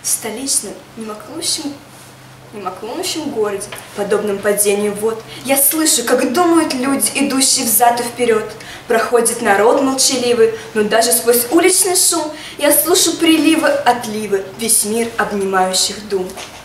В столичном, немоклонущем городе, подобном падению вод, я слышу, как думают люди, идущие взад и вперед. Проходит народ молчаливый, но даже сквозь уличный шум я слышу приливы, отливы, весь мир обнимающих дум.